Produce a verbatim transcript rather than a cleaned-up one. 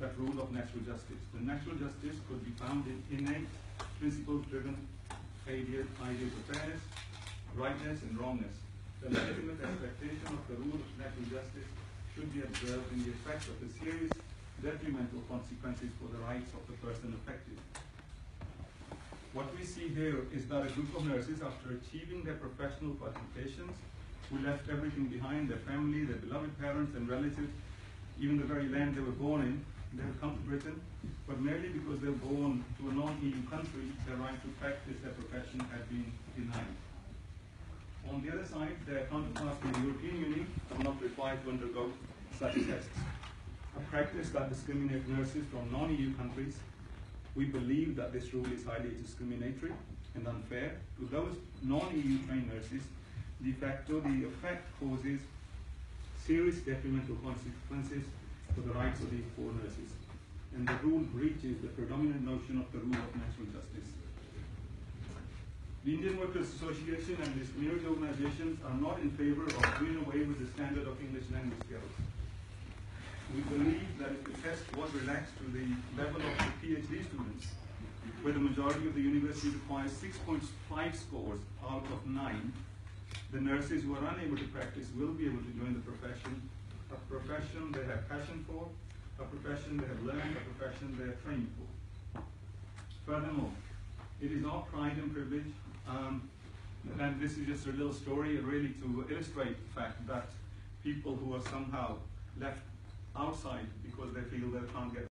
that rule of natural justice. The natural justice could be found in innate, principle-driven ideas of fairness, rightness, and wrongness. The legitimate expectation of the rule of natural justice should be observed in the effect of the serious detrimental consequences for the rights of the person affected. What we see here is that a group of nurses, after achieving their professional qualifications, who left everything behind, their family, their beloved parents and relatives, even the very land they were born in. They have come to Britain, but merely because they were born to a non-E U country, their right to practice their profession had been denied. On the other side, their counterparts in the European Union are not required to undergo such tests. A practice that discriminates nurses from non-E U countries. We believe that this rule is highly discriminatory and unfair. To those non-E U trained nurses, de facto, the effect causes serious detrimental consequences for the rights of these poor nurses. And the rule breaches the predominant notion of the rule of natural justice. The Indian Workers Association and its community organizations are not in favor of doing away with the standard of English language skills. We believe that if the test was relaxed to the level of the PhD students, where the majority of the university requires six point five scores out of nine, the nurses who are unable to practice will be able to join the profession, a profession they have passion for, a profession they have learned, a profession they are trained for. Furthermore, it is our pride and privilege, um, and this is just a little story really to illustrate the fact that people who are somehow left outside because they feel they can't get